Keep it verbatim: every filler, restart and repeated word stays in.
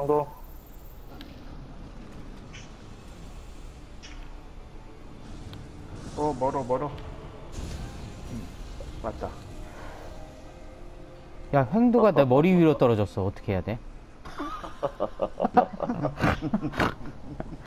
성도. 어, 멀어, 멀어. 맞다. 야, 횡도가 내 머리 위로 떨어졌어. 어떻게 해야 돼?